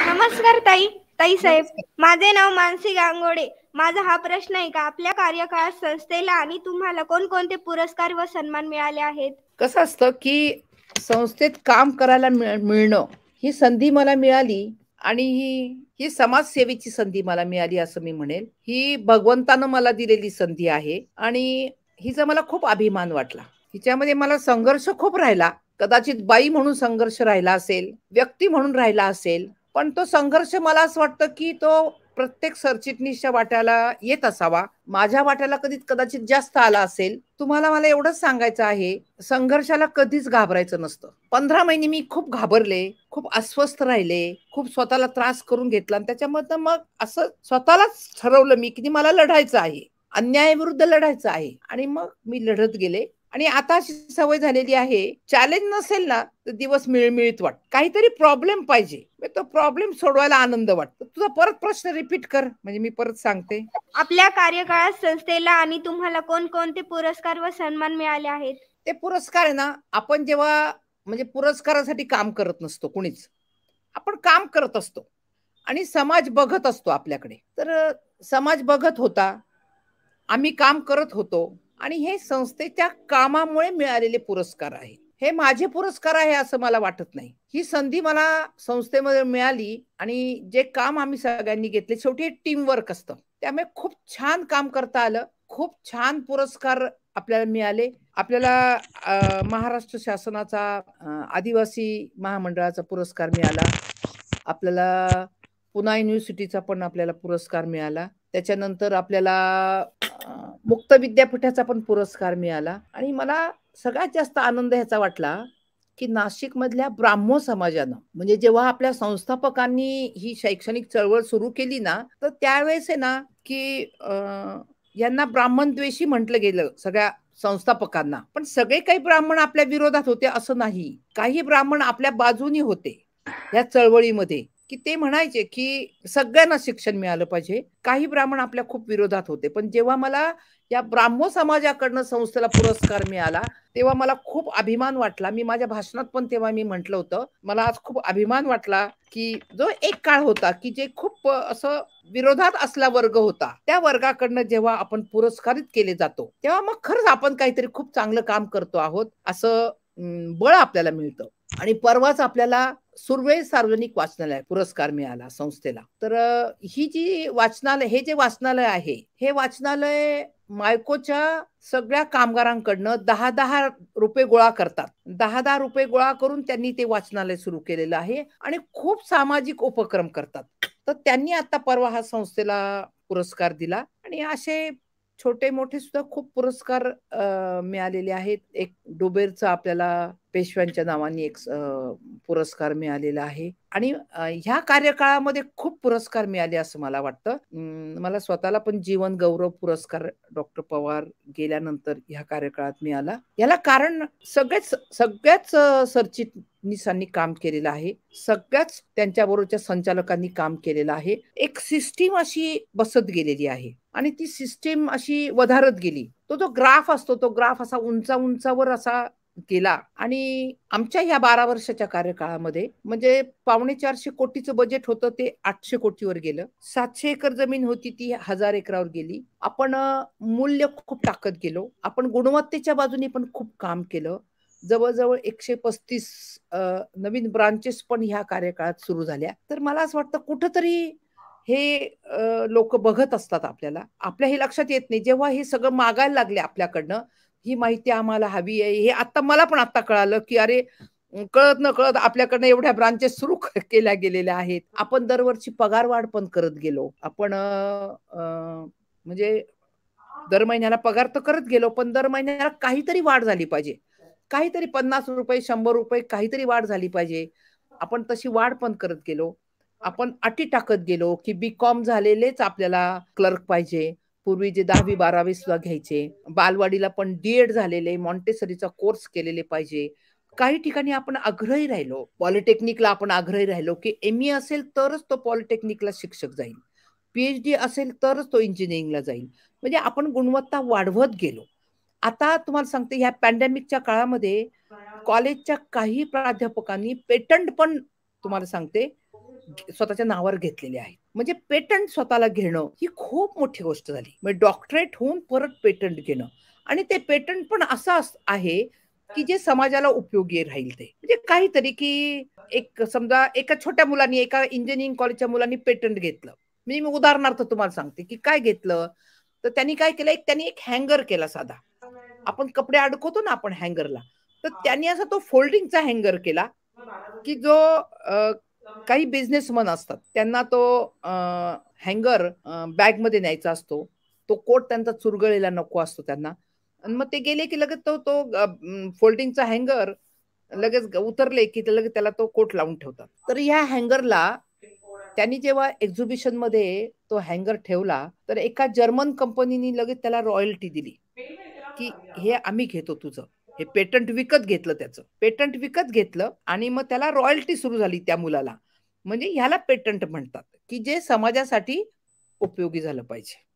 नमस्कार ताई साहेब. नमस्कार. माझे नाव मानसी गांगोडे. माझा हा प्रश्न आहे का आपल्या कार्यकाळात संस्थेला आणि तुम्हाला कोणकोणते पुरस्कार व सन्मान मिळाले आहेत? कसं असतं की संस्थेत काम करायला मिळणं ही संधी मला मिळाली आणि ही समाजसेवेची संधी मला मिळाली असं मी म्हणेल. ही भगवंतानं मला दिलेली संधी आहे आणि हिचा मला खूप अभिमान वाटला. हिच्यामध्ये मला संघर्ष खूप राहिला. कदाचित बाई म्हणून संघर्ष राहिला असेल, व्यक्ती म्हणून राहिला असेल, पण तो संघर्ष मला असं वाटतं की तो प्रत्येक सरचिटणीसच्या वाट्याला येत असावा. माझ्या वाट्याला कदाचित जास्त आला असेल. तुम्हाला मला एवढंच सांगायचं आहे, संघर्षाला कधीच घाबरायचं नसतं. 15 महिने मी खूप घाबरले, खूप अस्वस्थ राहिले, खूप स्वतःला त्रास करून घेतला आणि त्याच्यामधनं मग असं स्वतःलाच ठरवलं मी की मला लढायचं आहे. अन्यायाविरुद्ध लढायचं आहे आणि मग मी लढत गेले आणि आता अशी सवय झालेली आहे, चॅलेंज नसेल ना तर दिवस मिळमिळीत वाटत. काहीतरी प्रॉब्लेम पाहिजे, तो प्रॉब्लेम सोडवायला आनंद वाटतो. तुझा परत प्रश्न रिपीट कर, म्हणजे मी परत सांगते. आपल्या कार्यकाळात संस्थेला आणि तुम्हाला कोणकोणते पुरस्कार व सन्मान मिळाले आहेत? ते पुरस्कार आहे ना, आपण जेव्हा म्हणजे पुरस्कारासाठी काम करत नसतो कुणीच. आपण काम करत असतो आणि समाज बघत असतो आपल्याकडे. तर समाज बघत होता, आम्ही काम करत होतो आणि हे संस्थेच्या कामामुळे मिळालेले पुरस्कार आहे. हे माझे पुरस्कार आहे असं मला वाटत नाही. ही संधी मला संस्थेमध्ये मिळाली आणि जे काम आम्ही सगळ्यांनी घेतले, शेवटी टीम वर्क असतं. त्यामुळे खूप छान काम करता आलं. खूप छान पुरस्कार आपल्याला मिळाले. आपल्याला महाराष्ट्र शासनाचा आदिवासी महामंडळाचा पुरस्कार मिळाला. आपल्याला पुणा युनिव्हर्सिटीचा पण आपल्याला पुरस्कार मिळाला. त्याच्यानंतर आपल्याला मुक्त विद्यापीठाचा पण पुरस्कार मिळाला आणि मला सगळ्यात जास्त आनंद ह्याचा वाटला की नाशिक मधल्या ब्राह्मो समाजानं, म्हणजे जेव्हा आपल्या संस्थापकांनी ही शैक्षणिक चळवळ सुरू केली ना, तर त्यावेळेस आहे ना की यांना ब्राह्मणद्वेषी म्हटलं गेलं सगळ्या संस्थापकांना. पण सगळे काही ब्राह्मण आपल्या विरोधात होते असं नाही. काही ब्राह्मण आपल्या बाजूनी होते या चळवळीमध्ये, की ते म्हणायचे की सगळ्यांना शिक्षण मिळालं पाहिजे. काही ब्राह्मण आपल्या खूप विरोधात होते. पण जेव्हा मला या ब्राह्मो समाजाकडनं संस्थेला पुरस्कार मिळाला, तेव्हा मला खूप अभिमान वाटला. मी माझ्या भाषणात पण तेव्हा मी म्हटलं होतं, मला आज खूप अभिमान वाटला की जो एक काळ होता की जे खूप असं विरोधात असला वर्ग होता, त्या वर्गाकडनं जेव्हा आपण पुरस्कारित केले जातो, तेव्हा मग खरंच आपण काहीतरी खूप चांगलं काम करतो आहोत असं बळ आपल्याला मिळतं. आणि परवाच आपल्याला सुर्वे सार्वजनिक वाचनालय पुरस्कार मिळाला संस्थेला. तर ही जी वाचनालय, हे जे वाचनालय आहे, हे वाचनालय मायकोच्या सगळ्या कामगारांकडनं 10-10 रुपये गोळा करतात. 10-10 रुपये गोळा करून त्यांनी ते वाचनालय सुरू केलेलं आहे आणि खूप सामाजिक उपक्रम करतात. तर त्यांनी आता परवा हा संस्थेला पुरस्कार दिला आणि असे छोटे मोठे सुद्धा खूप पुरस्कार मिळालेले आहेत. एक डोबेरचा आपल्याला पेशव्यांच्या नावाने एक पुरस्कार मिळालेला आहे आणि ह्या कार्यकाळामध्ये खूप पुरस्कार मिळाले असं मला वाटतं. मला स्वतःला पण जीवन गौरव पुरस्कार डॉक्टर पवार गेल्यानंतर ह्या कार्यकाळात मिळाला. याला कारण सगळ्याच सरचिटणीसांनी काम केलेलं आहे. सगळ्याच त्यांच्याबरोबरच्या संचालकांनी काम केलेलं आहे. एक सिस्टीम अशी बसत गेलेली आहे आणि ती सिस्टीम अशी वधारत गेली. तो जो ग्राफ असतो, तो ग्राफ असा उंचावर असा गेला आणि आमच्या ह्या 12 वर्षाच्या कार्यकाळामध्ये म्हणजे 450 कोटीचं बजेट होतं, ते 800 कोटीवर गेलं. 700 एकर जमीन होती, ती 1000 एकरावर गेली. आपण मूल्य खूप टाकत गेलो. आपण गुणवत्तेच्या बाजूने पण खूप काम केलं. जवळ-जवळ 135 नवीन ब्रांचेस पण ह्या कार्यकाळात सुरू झाल्या. तर मला असं वाटतं कुठंतरी हे लोक बघत असतात आपल्याला. आपल्या हे लक्षात येत नाही. जेव्हा हे सगळं मागायला लागले आपल्याकडनं, ही माहिती आम्हाला हवी आहे. हे आता मला पण आता कळालं, की अरे कळत नकळत आपल्याकडनं एवढ्या ब्रांचेस सुरू केल्या गेलेल्या आहेत. आपण दरवर्षी पगारवाढ पण करत गेलो. आपण म्हणजे दर महिन्याला पगार तर करत गेलो, पण दर महिन्याला काहीतरी वाढ झाली पाहिजे. काहीतरी ₹50, ₹100 काहीतरी वाढ झाली पाहिजे. आपण तशी वाढ पण करत गेलो. आपण अटी टाकत गेलो, की बी.कॉम झालेलेच आपल्याला क्लर्क पाहिजे. पूर्वी जे 10वी-12वी सुद्धा घ्यायचे. बालवाडीला पण डी.एड झालेले, मॉन्टेसरीचा कोर्स केलेले पाहिजे. काही ठिकाणी आपण आग्रही राहिलो. पॉलिटेक्निकला आपण आग्रही राहिलो, की एम.ए. असेल तरच तो पॉलिटेक्निकला शिक्षक जाईल. पी.एच.डी. असेल तरच तो इंजिनिअरिंगला जाईल. म्हणजे आपण गुणवत्ता वाढवत गेलो. आता तुम्हाला सांगते, ह्या पॅन्डेमिकच्या काळामध्ये कॉलेजच्या काही प्राध्यापकांनी पेटंट पण तुम्हाला सांगते स्वतःच्या नावावर घेतलेले आहेत. म्हणजे पेटंट स्वतःला घेणं ही खूप मोठी गोष्ट झाली. म्हणजे डॉक्टरेट होऊन परत पेटंट घेणं आणि ते पेटंट पण असं आहे की जे समाजाला उपयोगी राहील. ते म्हणजे काहीतरी की एक समजा एका छोट्या मुलांनी एका इंजिनिअरिंग कॉलेजच्या मुलांनी पेटंट घेतलं. मी उदाहरणार्थ तुम्हाला सांगते की काय घेतलं तर त्यांनी काय केलं त्यांनी एक हँगर केला साधा. आपण कपडे अडकवतो ना आपण हँगरला, तर त्यांनी असा तो फोल्डिंगचा हँगर केला की जो काही बिझनेसमन असतात त्यांना तो हँगर बॅगमध्ये न्यायचा असतो. तो कोट त्यांचा चुरगळलेला नको असतो त्यांना. आणि मग ते गेले की लगेच तो तो फोल्डिंगचा हँगर लगेच उतरले की लगेच त्याला तो कोट लावून ठेवतात. तर ह्या हँगरला त्यांनी जेव्हा एक्झिबिशन मध्ये तो हँगर ठेवला तर एका जर्मन कंपनीने लगेच त्याला रॉयल्टी दिली की हे आम्ही घेतो तुझं. हे पेटंट विकत घेतलं, त्याचं पेटंट विकत घेतलं आणि मग त्याला रॉयल्टी सुरू झाली त्या मुलाला. म्हणजे ह्याला पेटंट म्हणतात की जे समाजासाठी उपयोगी झालं पाहिजे.